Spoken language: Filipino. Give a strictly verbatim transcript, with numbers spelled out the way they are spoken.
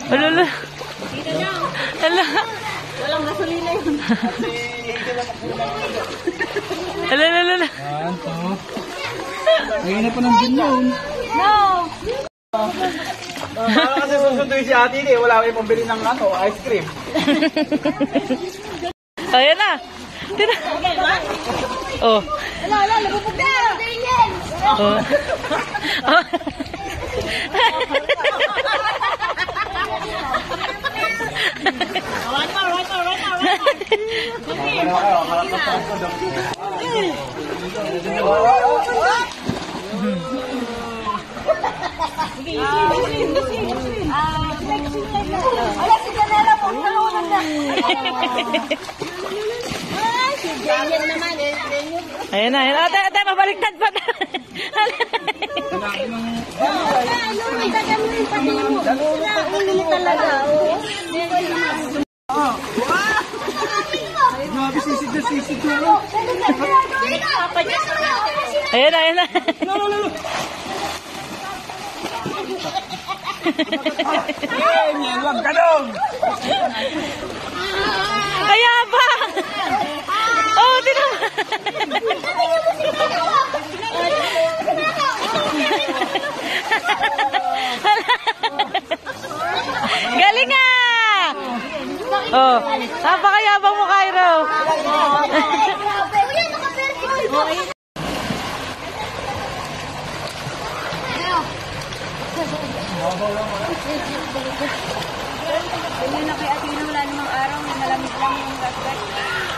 Alala. Ala. Walang gasolina yun. Alala, alala. Yan, to. Ayun na pa ng din yun. No! Baka kasi susunduin si ate eh. Wala kayo pambili ng ano, ice cream. Ayan na. Tira. Oh. Wala, wala, lagupog na! Oh. Oh. Right now, right now, right now, right Ala, si Janela po, talunan na. Ay, si Janela naman. Ayan na, ayan. Ate, ate, mabaliktad pa na. Ayun, may gagawin pati mo. Ulo talaga, oh. Grabe, sisig na sisig yun. Ayan na, ayan na. Ayan, wag ka dong. Kaya ba? Oh, tinama. Galing nga! Oh, napakayabang mo, Cairo. Hindi na kay Athena, wala namang araw, malamig lang yung gasgat.